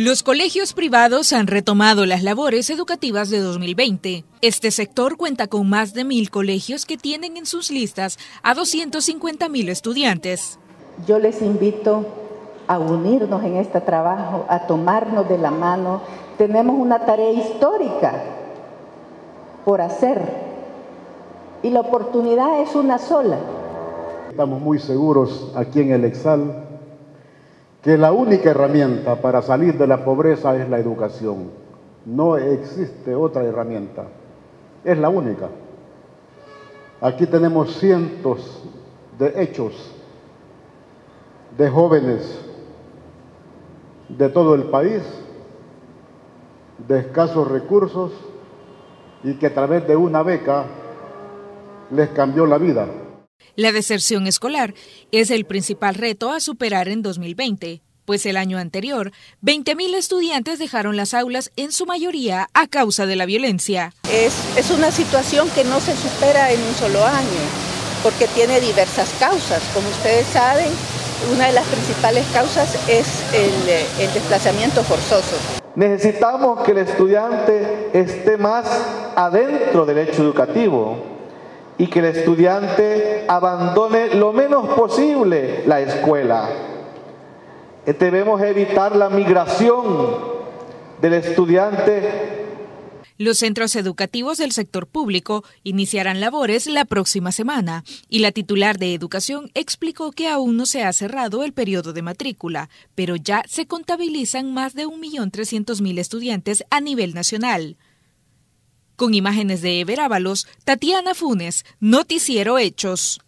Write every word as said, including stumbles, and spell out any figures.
Los colegios privados han retomado las labores educativas de dos mil veinte. Este sector cuenta con más de mil colegios que tienen en sus listas a doscientos cincuenta mil estudiantes. Yo les invito a unirnos en este trabajo, a tomarnos de la mano. Tenemos una tarea histórica por hacer y la oportunidad es una sola. Estamos muy seguros aquí en el Exal que la única herramienta para salir de la pobreza es la educación. No existe otra herramienta, es la única. Aquí tenemos cientos de hechos de jóvenes de todo el país, de escasos recursos, y que a través de una beca les cambió la vida. La deserción escolar es el principal reto a superar en dos mil veinte, pues el año anterior, veinte mil estudiantes dejaron las aulas, en su mayoría a causa de la violencia. Es, es una situación que no se supera en un solo año, porque tiene diversas causas. Como ustedes saben, una de las principales causas es el, el desplazamiento forzoso. Necesitamos que el estudiante esté más adentro del hecho educativo y que el estudiante abandone lo menos posible la escuela. Debemos evitar la migración del estudiante. Los centros educativos del sector público iniciarán labores la próxima semana y la titular de Educación explicó que aún no se ha cerrado el periodo de matrícula, pero ya se contabilizan más de un millón trescientos mil estudiantes a nivel nacional. Con imágenes de Ever Ábalos, Tatiana Funes, Noticiero Hechos.